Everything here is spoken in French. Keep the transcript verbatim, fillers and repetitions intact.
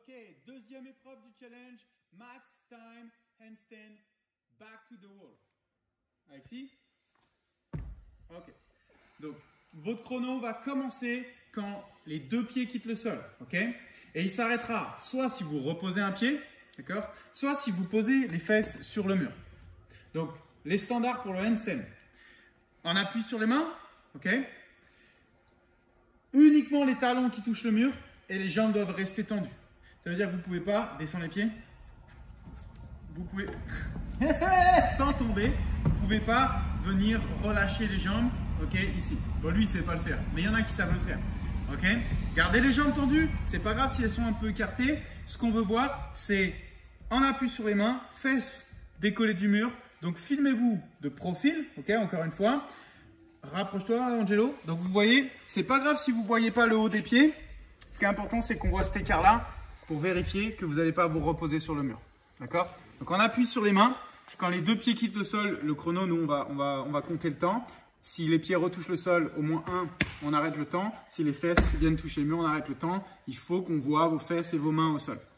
Ok, deuxième épreuve du challenge, max time handstand back to the wall. Alexis? Ok. Donc, votre chrono va commencer quand les deux pieds quittent le sol, ok? Et il s'arrêtera soit si vous reposez un pied, d'accord? Soit si vous posez les fesses sur le mur. Donc, les standards pour le handstand. On appuie sur les mains, ok? Uniquement les talons qui touchent le mur et les jambes doivent rester tendues. Ça veut dire que vous ne pouvez pas descendre les pieds. Vous pouvez, sans tomber, vous ne pouvez pas venir relâcher les jambes, ok, ici. Bon, lui, il ne sait pas le faire, mais il y en a qui savent le faire, ok. Gardez les jambes tendues, c'est pas grave si elles sont un peu écartées. Ce qu'on veut voir, c'est en appui sur les mains, fesses décollées du mur. Donc, filmez-vous de profil, ok, encore une fois. Rapproche-toi, Angelo. Donc, vous voyez, c'est pas grave si vous ne voyez pas le haut des pieds. Ce qui est important, c'est qu'on voit cet écart-là pour vérifier que vous n'allez pas vous reposer sur le mur. D'accord? Donc, on appuie sur les mains. Quand les deux pieds quittent le sol, le chrono, nous, on va, on va, on va compter le temps. Si les pieds retouchent le sol, au moins un, on arrête le temps. Si les fesses viennent toucher le mur, on arrête le temps. Il faut qu'on voit vos fesses et vos mains au sol.